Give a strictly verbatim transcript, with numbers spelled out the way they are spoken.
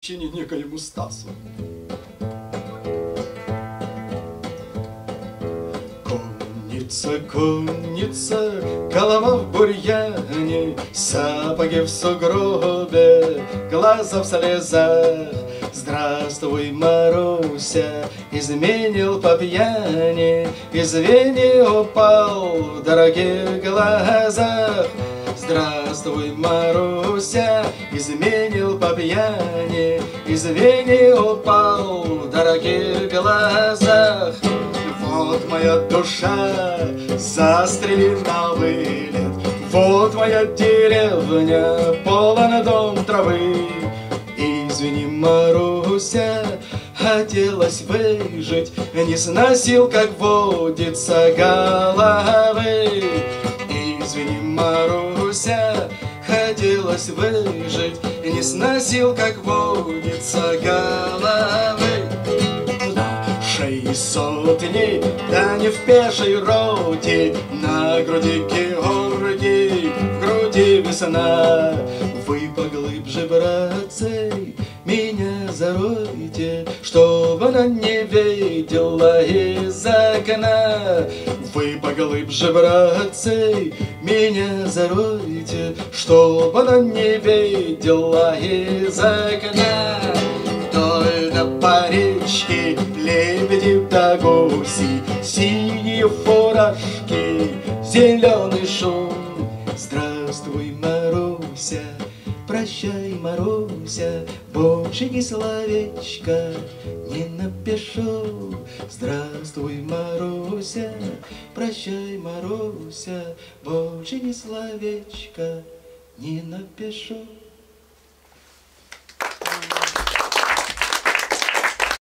некоему Стасу. Конница, конница, голова в бурьяне, сапоги в сугробе, глаза в слезах. Здравствуй, Маруся, изменил по пьяни, извини, упал в дорогих глазах. Здравствуй, Маруся, изменил по пьяни, извини, упал в дорогих глазах. Вот моя душа, застрели на вылет, вот моя деревня, полон дом травы. Извини, Маруся, хотелось выжить, не сносил, как водится, головы. Извини, Маруся, хотелось выжить, не сносил, как водится, головы. Шесть сотни, да не в пешей роте, на груди Георгий, в груди весна. Вы поглубже, братцы, меня заройте, чтоб она не видела из окна. Вы поглубже, братцы, меня заройте, чтоб она не видела из окна. Вдоль по речке лебеди да гуси, синие фуражки, зеленый шум. Здравствуй, Маруся, прощай, Маруся, больше ни словечко не напишу. Здравствуй, Маруся, прощай, Маруся, больше ни словечко не напишу.